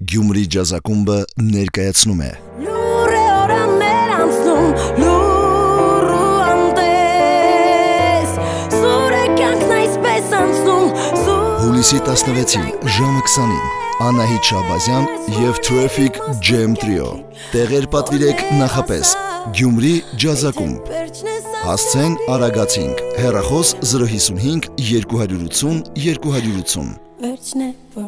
Գյումրի ջազակումբը ներկայացնում է Հուլիսի 16-ին ժամը 20-ին Անահիտ Շահբազյան և Traffic Jam Trio տեղեր պատվիրեք նախապես Գյումրի ջազակումբ հասցեն Արագացինք հեռախոս 055 280 280